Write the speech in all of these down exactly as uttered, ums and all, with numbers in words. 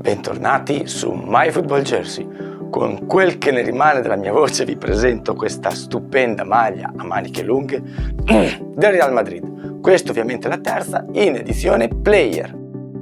Bentornati su MyFootballJersey. Con quel che ne rimane della mia voce vi presento questa stupenda maglia a maniche lunghe del Real Madrid. Questa ovviamente è la terza in edizione Player.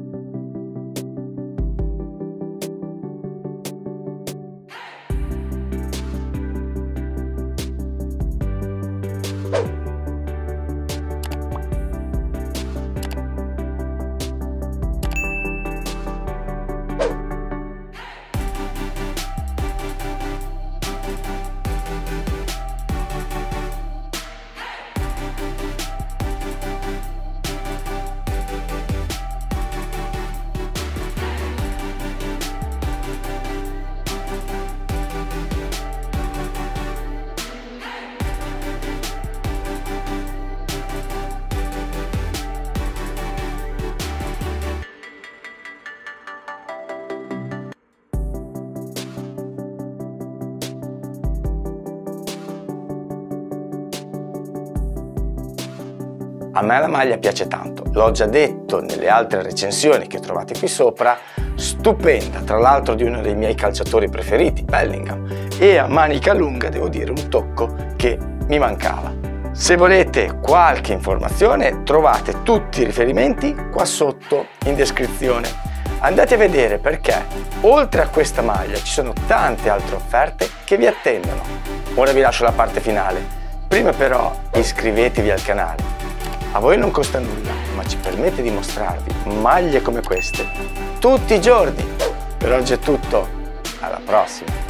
A me la maglia piace tanto, l'ho già detto nelle altre recensioni che trovate qui sopra, stupenda, tra l'altro di uno dei miei calciatori preferiti, Bellingham, e a manica lunga devo dire un tocco che mi mancava. Se volete qualche informazione trovate tutti i riferimenti qua sotto in descrizione. Andate a vedere perché oltre a questa maglia ci sono tante altre offerte che vi attendono. Ora vi lascio la parte finale, prima però iscrivetevi al canale. A voi non costa nulla, ma ci permette di mostrarvi maglie come queste tutti i giorni. Per oggi è tutto, alla prossima!